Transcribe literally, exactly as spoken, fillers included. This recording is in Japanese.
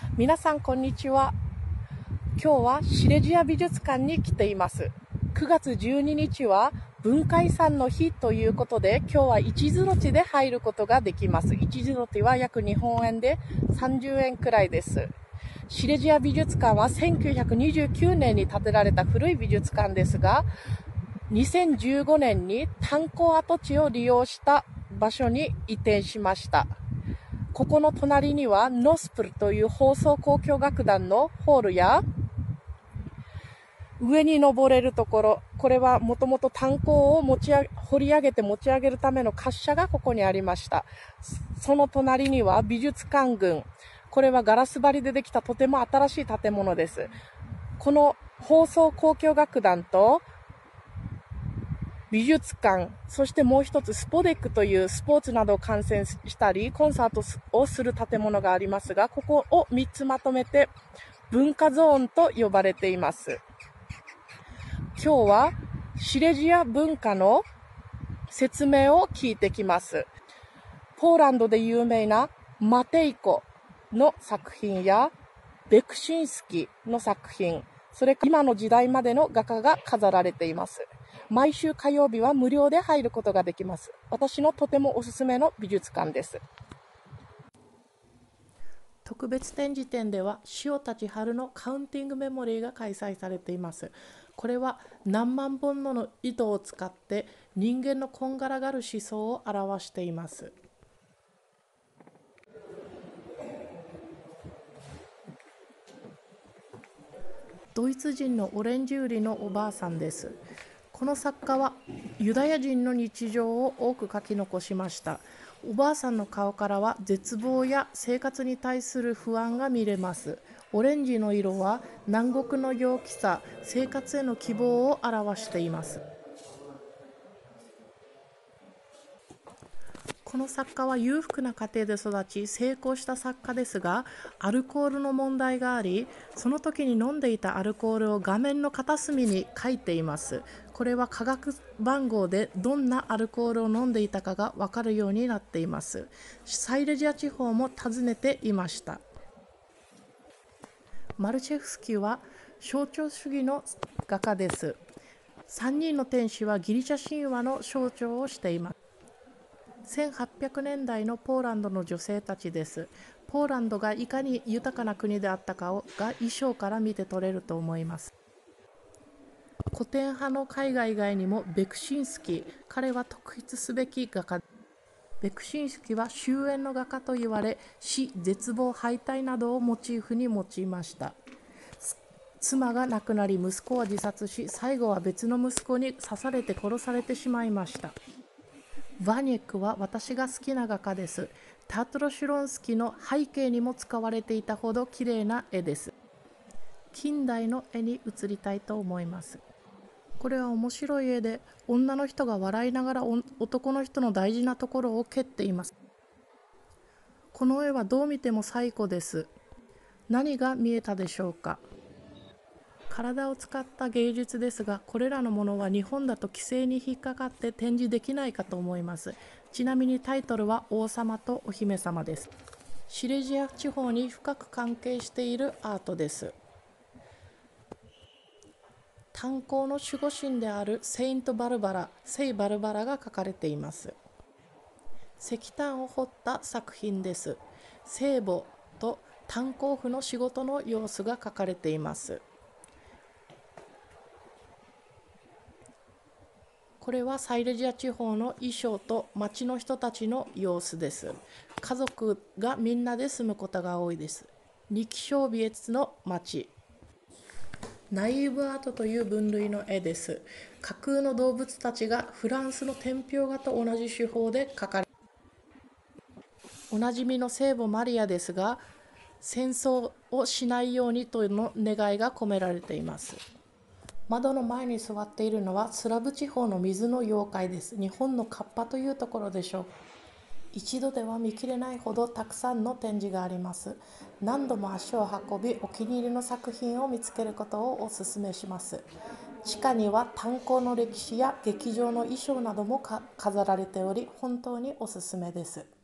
皆さんこんにちは。今日はシレジア美術館に来ています。くがつじゅうににちは文化遺産の日ということで、今日は一ズロチで入ることができます。一ズロチは約日本円でさんじゅうえんくらいです。シレジア美術館はせんきゅうひゃくにじゅうきゅうねんに建てられた古い美術館ですが、にせんじゅうごねんに炭鉱跡地を利用した場所に移転しました。ここの隣にはノスプルという放送交響楽団のホールや、上に登れるところ、これはもともと炭鉱を持ち上げ掘り上げて持ち上げるための滑車がここにありました。その隣には美術館群、これはガラス張りでできたとても新しい建物です。この放送交響楽団と美術館、そしてもう一つスポデックというスポーツなどを観戦したりコンサートをする建物がありますが、ここをみっつまとめて文化ゾーンと呼ばれています。今日はシレジア文化の説明を聞いてきます。ポーランドで有名なマテイコの作品やベクシンスキの作品、それから今の時代までの画家が飾られています。毎週火曜日は無料で入ることができます。私のとてもおすすめの美術館です。特別展示展では塩立春のカウンティングメモリーが開催されています。これは何万本もの糸を使って人間のこんがらがる思想を表しています。ドイツ人のオレンジ売りのおばあさんです。この作家はユダヤ人の日常を多く書き残しました。おばあさんの顔からは絶望や生活に対する不安が見れます。オレンジの色は南国の陽気さ、生活への希望を表しています。この作家は裕福な家庭で育ち成功した作家ですが、アルコールの問題があり、その時に飲んでいたアルコールを画面の片隅に書いています。これは化学番号でどんなアルコールを飲んでいたかが分かるようになっています。サイレジア地方も訪ねていました。マルチェフスキーは象徴主義の画家です。さんにんの天使はギリシャ神話の象徴をしています。せんはっぴゃくねんだいのポーランドの女性たちです。ポーランドがいかに豊かな国であったかをが衣装から見て取れると思います。古典派の絵画以外にもベクシンスキー、彼は特筆すべき画家。ベクシンスキーは終焉の画家と言われ、死、絶望、敗退などをモチーフに用いました。妻が亡くなり息子は自殺し、最後は別の息子に刺されて殺されてしまいました。ヴァニェックは私が好きな画家です。タトロ・シュロンスキの背景にも使われていたほど綺麗な絵です。近代の絵に移りたいと思います。これは面白い絵で、女の人が笑いながら男の人の大事なところを蹴っています。この絵はどう見ても最高です。何が見えたでしょうか。体を使った芸術ですが、これらのものは日本だと規制に引っかかって展示できないかと思います。ちなみにタイトルは王様とお姫様です。シレジア地方に深く関係しているアートです。炭鉱の守護神であるセイント・バルバラ、聖バルバラが描かれています。石炭を掘った作品です。聖母と炭鉱夫の仕事の様子が描かれています。これはサイレジア地方の衣装と町の人たちの様子です。家族がみんなで住むことが多いです。力小美越の町。ナイーブアートという分類の絵です。架空の動物たちがフランスの天平画と同じ手法で描かれ、おなじみの聖母マリアですが、戦争をしないようにとの願いが込められています。窓の前に座っているのはスラブ地方の水の妖怪です。日本のカッパというところでしょう。一度では見切れないほどたくさんの展示があります。何度も足を運び、お気に入りの作品を見つけることをお勧めします。地下には炭鉱の歴史や劇場の衣装なども飾られており、本当におすすめです。